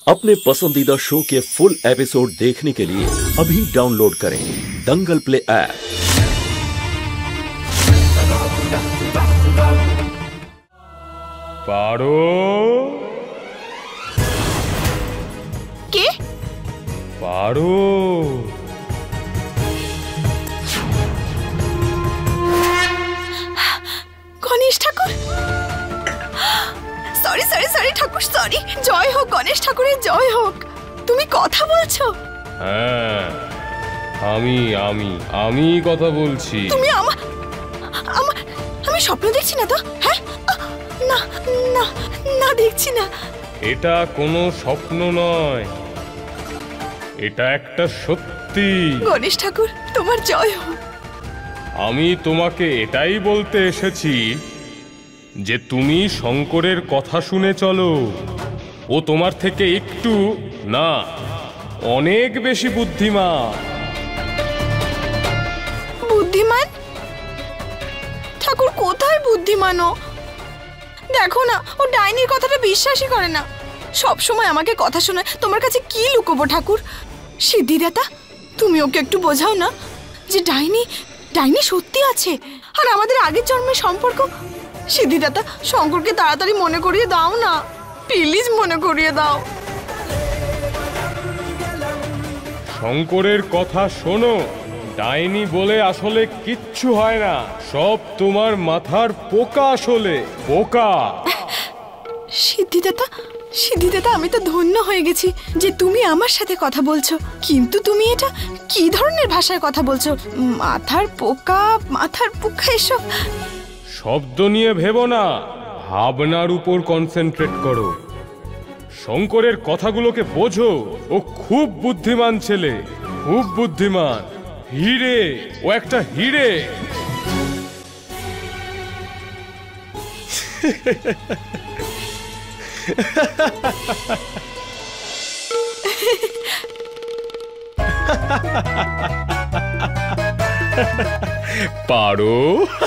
अपने पसंदीदा शो के फुल एपिसोड देखने के लिए अभी डाउनलोड करें दंगल प्ले ऐप। पारो के Paro Ganesh Thakur sorry sorry sorry Thakur sorry जय হোক गणेश ঠাকুরের জয় হোক। তুমি কথা বলছো? হ্যাঁ আমি আমি আমি কথা বলছি। তুমি আমি স্বপ্ন দেখছি না তো? হ্যাঁ না না না দেখছি না। এটা কোনো স্বপ্ন নয়, এটা একটা সত্যি। গণেশ ঠাকুর তোমার জয় হোক। আমি তোমাকে এটাই বলতে এসেছি যে তুমি শঙ্করের কথা শুনে চলো। ও তোমার থেকে একটু না অনেক বেশি বুদ্ধিমান। বুদ্ধিমান? ঠাকুর কোথায় বুদ্ধিমান? ও দেখো না, ও ডাইনির কথাটা বিশ্বাসই করে না, সব সময় আমাকে কথা শোনায়। তোমার কাছে কি লুকোবো ঠাকুর? সিদ্ধিদাতা তুমি ওকে একটু বোঝাও না যে ডাইনি ডাইনি সত্যি আছে আর আমাদের আগের জন্মের সম্পর্ক। সিদ্ধিদাতা শঙ্করকে তাড়াতাড়ি মনে করিয়ে দাও না, প্লিজ মনে করিয়ে দাও। শঙ্করের কথা শোনো, ডাইনি বলে আসলে কিচ্ছু হয় না, সব তোমার মাথার পোকা, আসলে পোকা। সিদ্ধিদাতা সিদ্ধিদাতা আমি তো ধন্য হয়ে গেছি যে তুমি আমার সাথে কথা বলছো, কিন্তু তুমি এটা কি ধরনের ভাষায় কথা বলছো? মাথার পোকা এসব শব্দ নিয়ে ভেবো না, ভাবনার উপর কনসেন্ট্রেট করো। শঙ্করের কথাগুলোকে বোঝো, ও খুব বুদ্ধিমান ছেলে, খুব বুদ্ধিমান, হিরে, ও একটা হিরে। পারো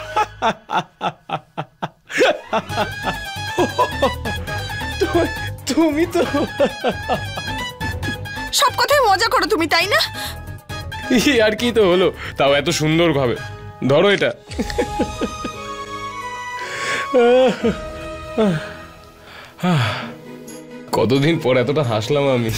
তুমি তো সব কথায় মজা করো তুমি, তাই না? আর কি তো হলো, তাও এত সুন্দর ভাবে। ধরো এটা। কতদিন পর এতটা হাসলাম আমি।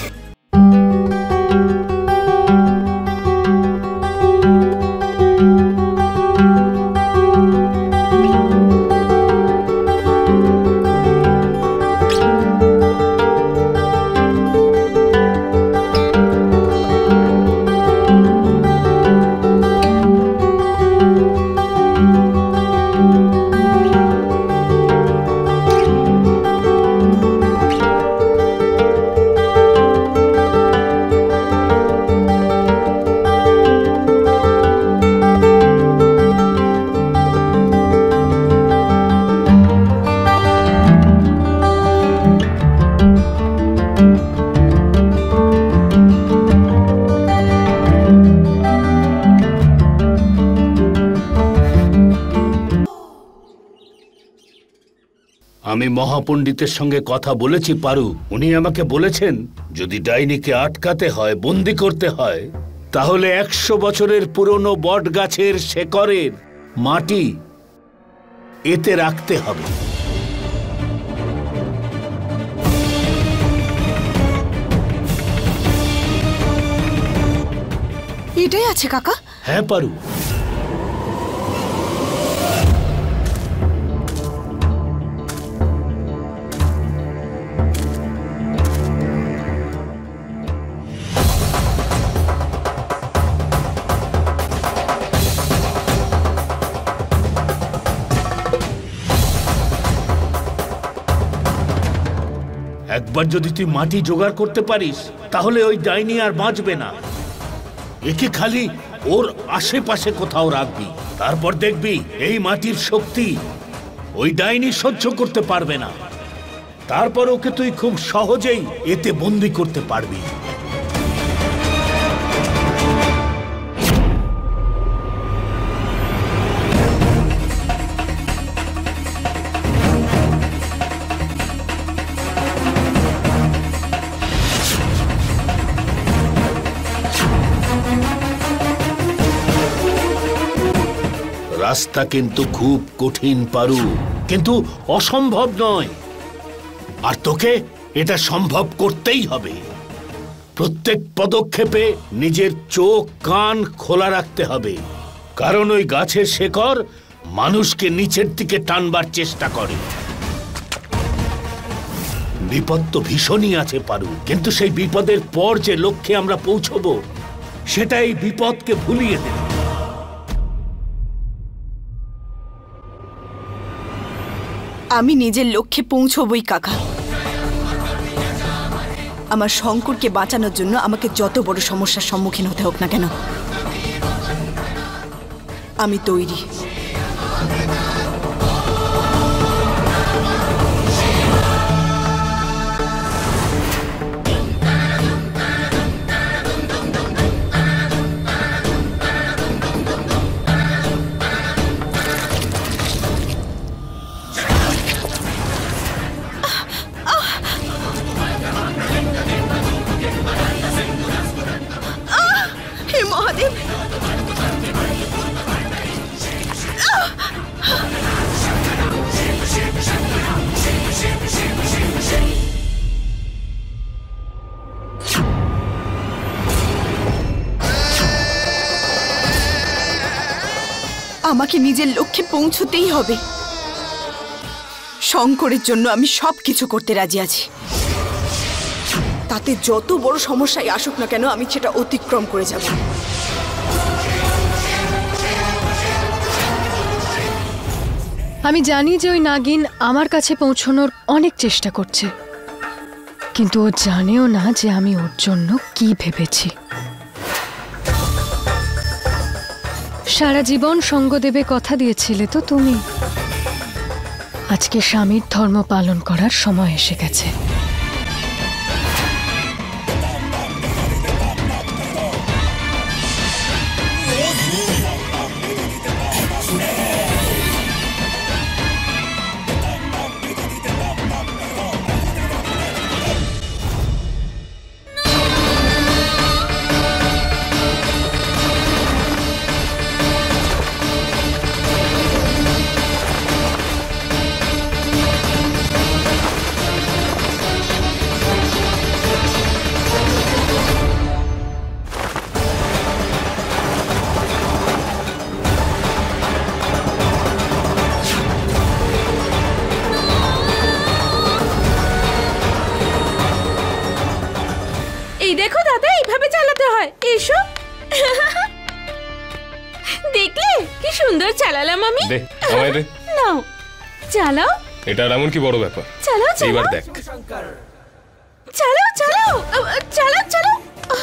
আমি মহাপণ্ডিতের সঙ্গে কথা বলেছি পারু, উনি আমাকে বলেছেন যদি ডাইনিকে আটকাতে হয়, বন্দি করতে হয়, তাহলে 100 বছরের পুরনো বট গাছের শেকড়ের মাটি এতে রাখতে হবে। এটাই আছে কাকা? হ্যাঁ পারু, একবার যদি তুই মাটি জোগাড় করতে পারিস তাহলে ওই ডাইনি আর বাঁচবে না। একে খালি ওর আশেপাশে কোথাও রাখবি, তারপর দেখবি এই মাটির শক্তি ওই ডাইনি সহ্য করতে পারবে না। তারপর ওকে তুই খুব সহজেই এতে বন্দি করতে পারবি। রাস্তা কিন্তু খুব কঠিন পারু, কিন্তু অসম্ভব নয়। আর তোকে এটা সম্ভব করতেই হবে। প্রত্যেক পদক্ষেপে নিজের চোখ কান খোলা রাখতে হবে, কারণ ওই গাছের শেকড় মানুষকে নিচের দিকে টানবার চেষ্টা করে। বিপদ তো ভীষণই আছে পারু, কিন্তু সেই বিপদের পর যে লক্ষ্যে আমরা পৌঁছবো সেটা এই বিপদকে ভুলিয়ে দেবে। আমি নিজের লক্ষ্যে পৌঁছবই কাকা। আমার শঙ্করকে বাঁচানোর জন্য আমাকে যত বড় সমস্যার সম্মুখীন হতে হোক না কেন, আমি তৈরি। মহাদেব, আমাকে নিজের লক্ষ্যে পৌঁছতেই হবে। শঙ্করের জন্য আমি সবকিছু করতে রাজি আছি। তাতে যত বড় সমস্যাই আসুক না কেন, আমি সেটা অতিক্রম করে যাব। আমি জানি যে ওই নাগিন আমার কাছে পৌঁছানোর অনেক চেষ্টা করছে, কিন্তু ও জানেও না যে আমি ওর জন্য কি ভেবেছি। সারা জীবন সঙ্গ দেবে কথা দিয়েছিলে তো তুমি। আজকে স্বামীর ধর্ম পালন করার সময় এসে গেছে। দেখো দাদা, এইভাবে চালাতে হয়। এসো, দেখলে কি সুন্দর চালালাম আমি। নাও চালাও। এটা এমন কি বড় ব্যাপার? চালাও চালাও, এইবার দেখ। চালাও চালাও চালাও চালাও।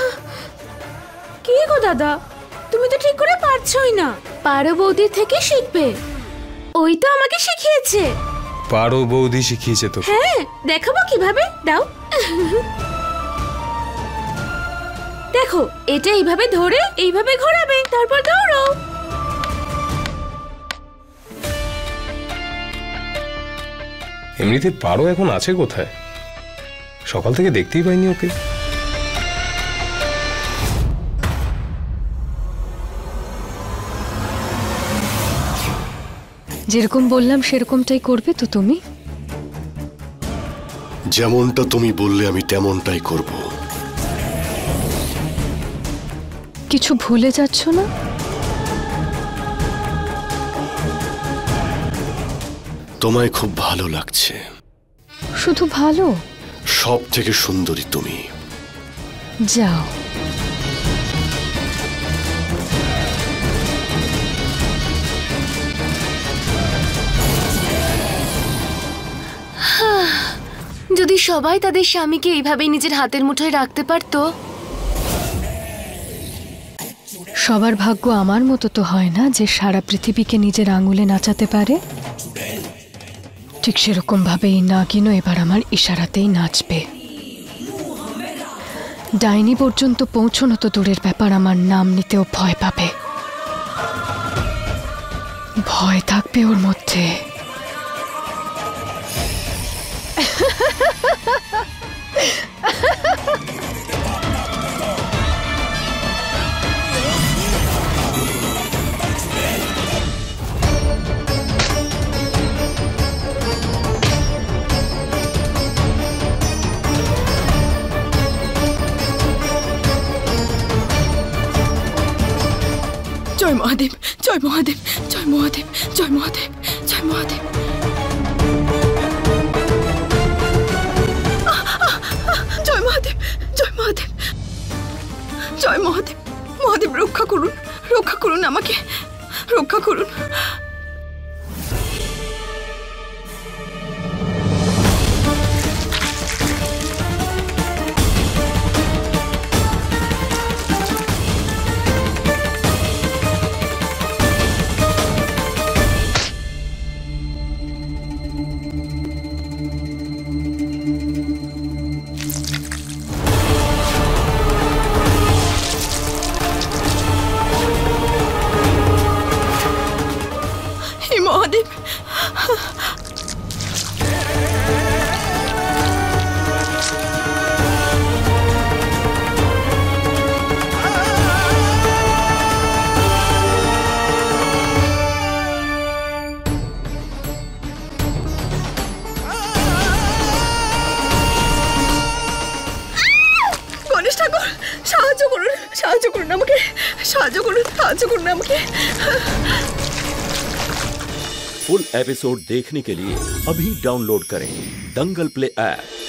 কি গো দাদা, তুমি তো ঠিক করে পারছই না। পারো বৌদির থেকে শিখবে, ওই তো আমাকে শিখিয়েছে। পারো বৌদি শিখিয়েছে তো? হ্যাঁ, দেখাবো কিভাবে, দাও। দেখো, এটা এইভাবে ধরে এইভাবে ঘোরাবে, তারপর দৌড়ো। এমনিতে পারো এখন আছে কোথায়? সকাল থেকে দেখতেই পাইনি ওকে। যেরকম বললাম সেরকমটাই করবে তো তুমি? যেমনটা তুমি বললে আমি তেমনটাই করব। কিছু ভুলে যাচ্ছ না? তোমায় খুব ভালো লাগছে। শুধু ভালো? সব থেকে সুন্দরী তুমি। যাও। যদি সবাই তাদের স্বামীকে এইভাবেই নিজের হাতের মুঠোয় রাখতে পারতো। সবার ভাগ্য আমার মতো তো হয় না যে সারা পৃথিবীকে নিজের আঙুলে নাচাতে পারে। ঠিক সেরকম ভাবে এই নাগিনও এবার আমার ইশারাতেই নাচবে। ডাইনি পর্যন্ত পৌঁছানো তো দূরের ব্যাপার, আমার নাম নিতেও ভয় পাবে। ভয় থাকবে ওর মধ্যে। জয় মহাদেব, জয় মহাদেব, জয় মহাদেব, জয় মহাদেব, জয় মহাদেব। জয় মহাদেব, জয় মহাদেব, জয় মহাদেব। মহাদেব রক্ষা করুন, রক্ষা করুন, আমাকে রক্ষা করুন। মহাদেব, গণেশ ঠাকুর সাহায্য করুন, সাহায্য করুন আমাকে, সাহায্য করুন, সাহায্য করুন আমাকে। फुल एपिसोड देखने के लिए अभी डाउनलोड करें दंगल प्ले ऐप।